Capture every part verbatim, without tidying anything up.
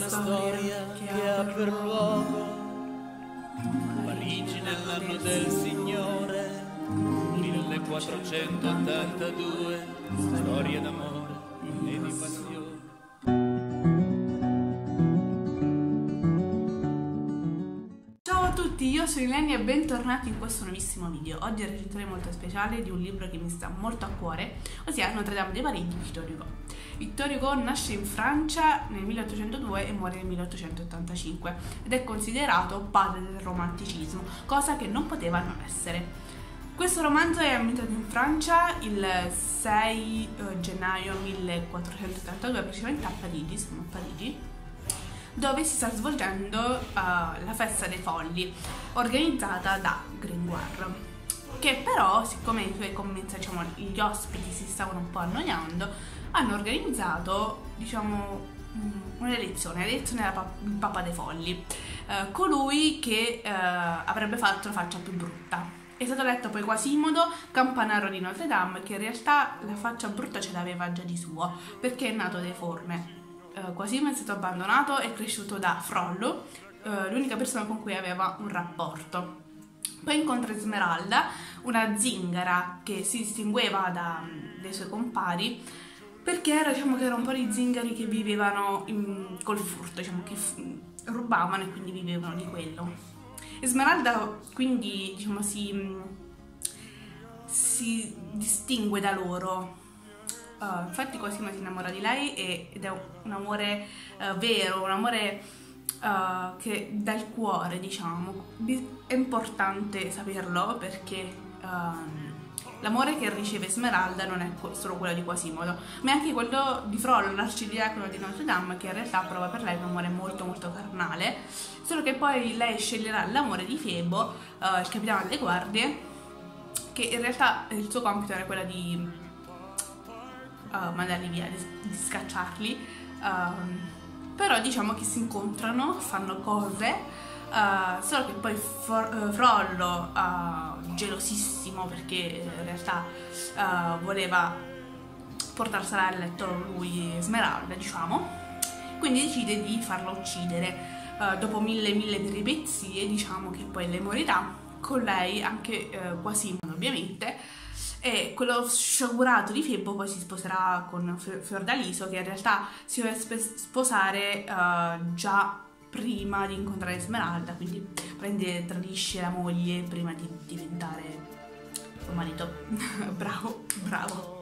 una storia che ha per luogo Parigi nell'anno del Signore millequattrocentottantadue, storia d'amore e di passione. Ciao a tutti, io sono Ilenia e bentornati in questo nuovissimo video. Oggi è una recensione molto speciale di un libro che mi sta molto a cuore, ossia Notre Dame de Paris di Victor Hugo. Victor Hugo nasce in Francia nel milleottocentodue e muore nel milleottocentottantacinque ed è considerato padre del romanticismo, cosa che non poteva non essere. Questo romanzo è ambientato in Francia il sei gennaio millequattrocentottantadue, precisamente a Parigi, siamo a Parigi, dove si sta svolgendo uh, la festa dei folli, organizzata da Gringoire, che però, siccome i suoi commensali, diciamo, gli ospiti si stavano un po' annoiando, hanno organizzato, diciamo, un'elezione, l'elezione del Papa dei Folli, uh, colui che uh, avrebbe fatto la faccia più brutta. È stato eletto poi Quasimodo, campanaro di Notre Dame, che in realtà la faccia brutta ce l'aveva già di suo, perché è nato deforme. Uh, Quasimodo è stato abbandonato e cresciuto da Frollo, uh, l'unica persona con cui aveva un rapporto. Poi incontra Esmeralda, una zingara che si distingueva da, dai suoi compari, perché era, diciamo, che era un po' di zingari che vivevano in, col furto, diciamo, che rubavano e quindi vivevano di quello. Esmeralda quindi, diciamo, si, si distingue da loro. Uh, infatti Cosimo si innamora di lei e, ed è un amore uh, vero, un amore uh, che dal cuore, diciamo. È importante saperlo perché uh, l'amore che riceve Esmeralda non è solo quello di Quasimodo, ma è anche quello di Frollo, l'arcidiacono di Notre Dame, che in realtà prova per lei un amore molto molto carnale, solo che poi lei sceglierà l'amore di Febo, uh, il capitano delle guardie, che in realtà il suo compito era quello di Uh, mandarli via, di, di scacciarli, uh, però diciamo che si incontrano, fanno cose, uh, solo che poi for, uh, Frollo, uh, gelosissimo perché in realtà uh, voleva portarsela a letto lui, Esmeralda, diciamo, quindi decide di farla uccidere. Uh, dopo mille mille peripezie, diciamo che poi lei morirà, con lei anche uh, Quasimodo ovviamente. E quello sciagurato di Febo poi si sposerà con Fiordaliso, che in realtà si doveva sposare uh, già prima di incontrare Esmeralda, quindi prende, tradisce la moglie prima di diventare suo marito. Bravo, bravo,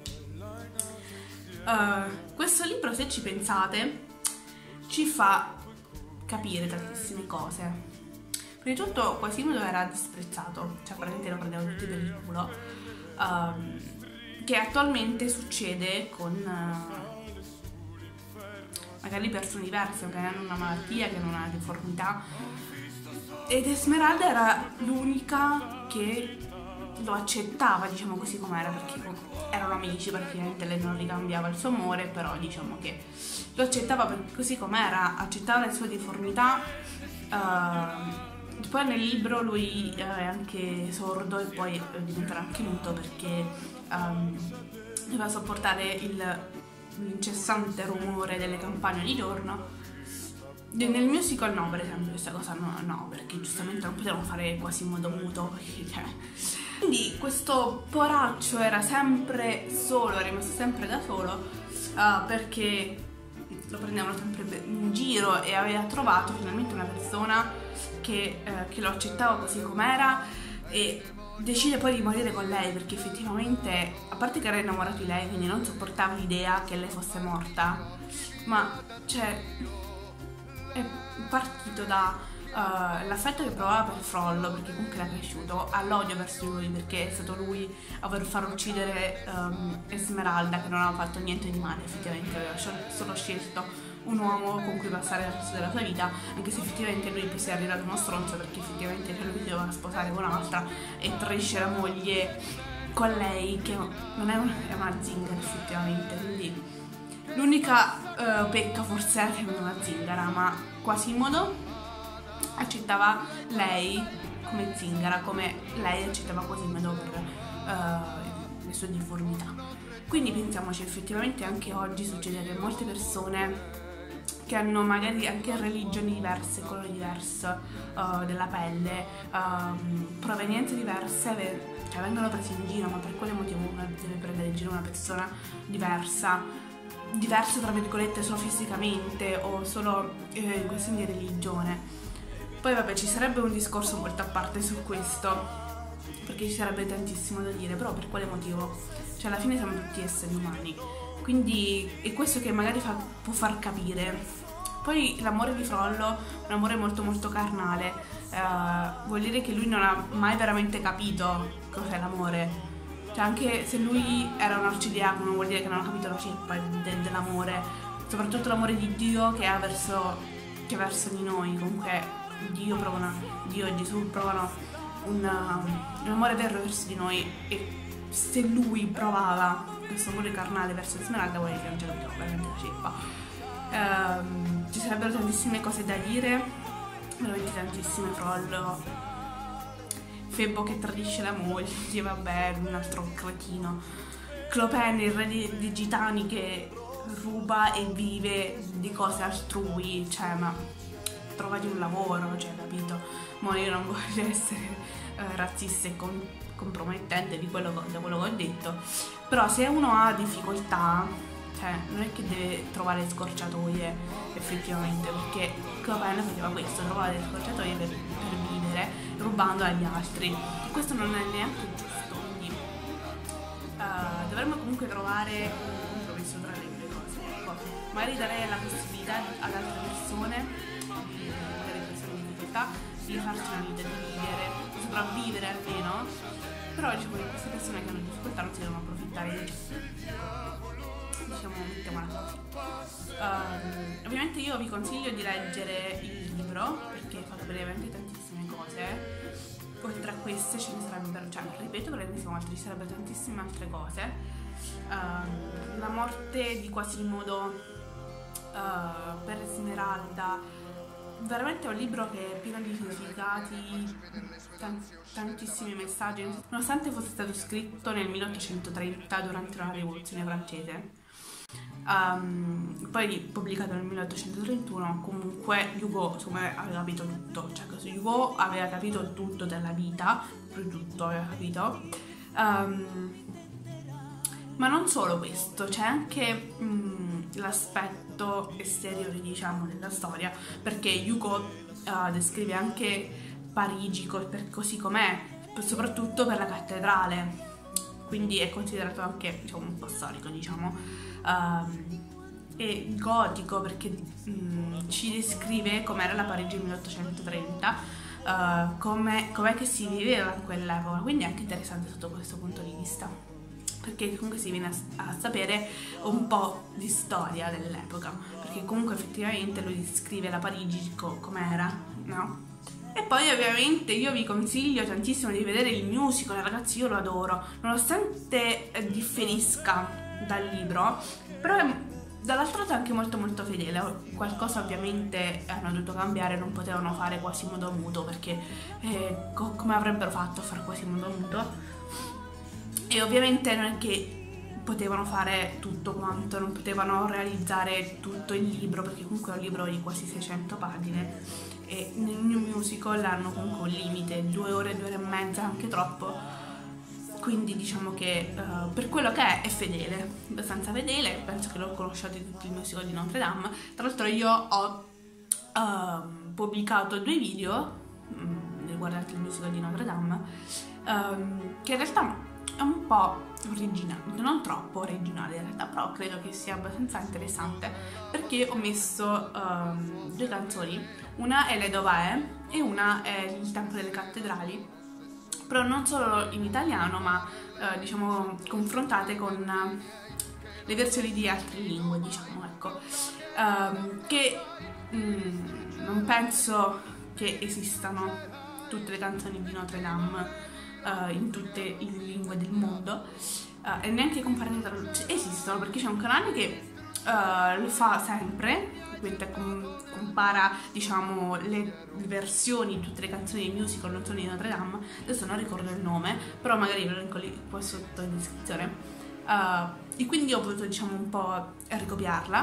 bravo. Uh, questo libro, se ci pensate, ci fa capire tantissime cose. Prima di tutto Quasimodo era disprezzato, cioè praticamente lo prendevano tutti per il culo. Um, che attualmente succede con uh, magari persone diverse, magari hanno una malattia, che hanno una deformità, ed Esmeralda era l'unica che lo accettava, diciamo così com'era, perché erano amici, praticamente lei non ricambiava il suo amore, però diciamo che lo accettava per così com'era, accettava le sue deformità. uh, Poi nel libro lui è anche sordo e poi diventerà anche muto perché um, doveva sopportare l'incessante rumore delle campagne di giorno. Nel musical no, per esempio, questa cosa no, no, perché giustamente non potevano fare Quasimodo muto. Cioè. Quindi questo poraccio era sempre solo, è rimasto sempre da solo, uh, perché lo prendevano sempre in giro e aveva trovato finalmente una persona che, eh, che lo accettava così com'era, e decide poi di morire con lei perché effettivamente, a parte che era innamorato di lei, quindi non sopportava l'idea che lei fosse morta, ma cioè è partito da uh, l'affetto che provava per Frollo, perché comunque era cresciuto, all'odio verso lui perché è stato lui a voler far uccidere um, Esmeralda, che non aveva fatto niente di male, effettivamente aveva solo scelto un uomo con cui passare il resto della sua vita, anche se effettivamente lui poi si è arrivato uno stronzo, perché effettivamente lui si doveva sposare con un'altra e tradisce la moglie con lei, che non è una, è una zingara effettivamente, quindi l'unica uh, pecca forse è che non è una zingara, ma Quasimodo accettava lei come zingara, come lei accettava Quasimodo per uh, le sue difformità. Quindi pensiamoci, effettivamente anche oggi succede che molte persone che hanno magari anche religioni diverse, colori diversi uh, della pelle, uh, provenienze diverse, cioè vengono presi in giro, ma per quale motivo uno deve prendere in giro una persona diversa, diversa tra virgolette solo fisicamente o solo eh, in questione di religione? Poi vabbè, ci sarebbe un discorso molto a parte su questo, perché ci sarebbe tantissimo da dire, però per quale motivo? Cioè alla fine siamo tutti esseri umani, quindi è questo che magari fa, può far capire. Poi l'amore di Frollo, un amore molto molto carnale, eh, vuol dire che lui non ha mai veramente capito cos'è l'amore. Cioè anche se lui era un arcidiacono vuol dire che non ha capito la ceppa de- dell'amore, soprattutto l'amore di Dio che ha verso, che ha verso di noi. Comunque Dio, provano, Dio e Gesù provano un, un amore vero verso di noi, e se lui provava questo amore carnale verso Esmeralda vuol dire che non c'è capito veramente la ceppa. Um, ci sarebbero tantissime cose da dire, veramente tantissime. Frollo, Febo che tradisce la moglie, vabbè, un altro cretino. Clopin, il re di, di Gitani, che ruba e vive di cose altrui, cioè ma trovati un lavoro, cioè capito? Ma io non voglio essere eh, razzista e con, compromettente di quello, da quello che ho detto, però se uno ha difficoltà, cioè non è che deve trovare scorciatoie effettivamente, perché Clopin faceva questo, trovava le scorciatoie per, per vivere rubando agli altri. Questo non è neanche giusto, quindi uh, dovremmo comunque trovare un compromesso tra le due cose, ecco. Magari dare la possibilità ad altre persone, magari persone in difficoltà, di farsi una vita, di vivere, di sopravvivere almeno, però diciamo che queste persone che hanno difficoltà non si devono approfittare di diciamo, mettiamola così. Um, ovviamente io vi consiglio di leggere il libro perché fa capire veramente tantissime cose. Oltre a queste ce ne sarebbero, cioè ripeto perché ne sono altre, ci sarebbero tantissime altre cose. Um, la morte di Quasimodo uh, per Esmeralda, veramente è un libro che è pieno di significati, tan- tantissimi messaggi, nonostante fosse stato scritto nel milleottocentotrenta durante la rivoluzione francese. Um, poi pubblicato nel milleottocentotrentuno, comunque Hugo insomma aveva capito tutto, cioè così Hugo aveva capito tutto della vita, proprio tutto aveva capito. Um, ma non solo questo, c'è anche um, l'aspetto esteriore, diciamo, della storia, perché Hugo uh, descrive anche Parigi co- per così com'è, soprattutto per la cattedrale, quindi è considerato anche, diciamo, un po' storico, diciamo. Um, e gotico perché um, ci descrive com'era la Parigi milleottocentotrenta, uh, come, com'è che si viveva in quell'epoca, quindi è anche interessante sotto questo punto di vista, perché comunque si viene a, a sapere un po' di storia dell'epoca, perché comunque effettivamente lui descrive la Parigi co- com'era, no? E poi ovviamente io vi consiglio tantissimo di vedere il musical, ragazzi, io lo adoro, nonostante differisca dal libro, però è dall'altro lato anche molto molto fedele. Qualcosa ovviamente hanno dovuto cambiare, non potevano fare Quasimodo muto, perché eh, co- come avrebbero fatto a fare Quasimodo muto? E ovviamente non è che potevano fare tutto quanto, non potevano realizzare tutto il libro, perché comunque è un libro di quasi seicento pagine e nel New Musical hanno comunque un limite, due ore, due ore e mezza, anche troppo. Quindi diciamo che uh, per quello che è è fedele, abbastanza fedele, penso che lo conosciate tutti il musical di Notre Dame. Tra l'altro io ho uh, pubblicato due video um, riguardanti il musical di Notre Dame, um, che in realtà è un po' originale, non troppo originale in realtà, però credo che sia abbastanza interessante, perché ho messo um, due canzoni, una è Le Dov'è e una è Il Tempio delle Cattedrali, però non solo in italiano, ma eh, diciamo confrontate con uh, le versioni di altre lingue, diciamo, ecco, um, che mm, non penso che esistano tutte le canzoni di Notre Dame uh, in tutte le lingue del mondo, uh, e neanche comparate tra loro. Esistono, perché c'è un canale che uh, lo fa sempre, compara, diciamo, le versioni di tutte le canzoni di musical, non solo di Notre Dame. Adesso non ricordo il nome, però magari ve lo linko lì qua sotto in descrizione. Uh, e quindi ho voluto, diciamo, un po' ricopiarla.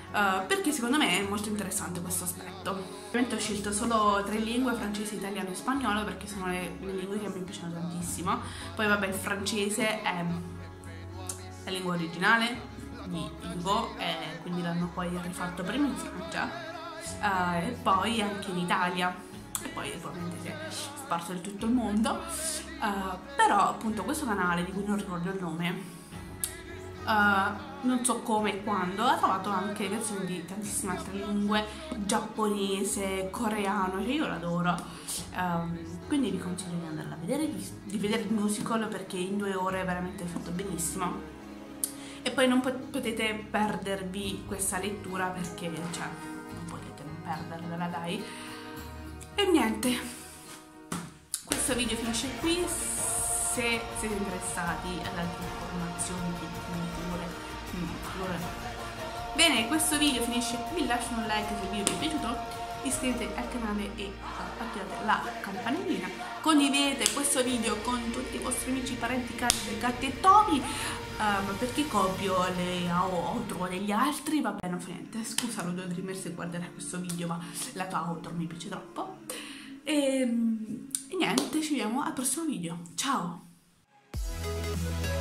uh, perché secondo me è molto interessante questo aspetto. Ovviamente ho scelto solo tre lingue, francese, italiano e spagnolo, perché sono le, le lingue che mi piacciono tantissimo. Poi vabbè, il francese è la lingua originale di Hugo, e quindi l'hanno poi rifatto prima in Francia uh, e poi anche in Italia, e poi ovviamente si è sparso in tutto il mondo. Uh, però appunto questo canale, di cui non ricordo il nome, Uh, non so come e quando, ha trovato anche versioni di tantissime altre lingue, giapponese, coreano, che io l'adoro, um, quindi vi consiglio di andarla a vedere, di, di vedere il musical, perché in due ore è veramente fatto benissimo, e poi non pot- potete perdervi questa lettura, perché cioè non potete non perdervela, dai. E niente, questo video finisce qui. Se siete interessati ad altre informazioni, letture, bene, questo video finisce qui. Lasciate un like se il video vi è piaciuto, iscrivetevi al canale e attivate la campanellina, condividete questo video con tutti i vostri amici, parenti, cani, gatti e topi, um, perché copio le outro degli altri. Vabbè, non fa niente, scusa Ludo Dreamer se guarderai questo video, ma la tua outro mi piace troppo. E, e niente, ci vediamo al prossimo video, ciao!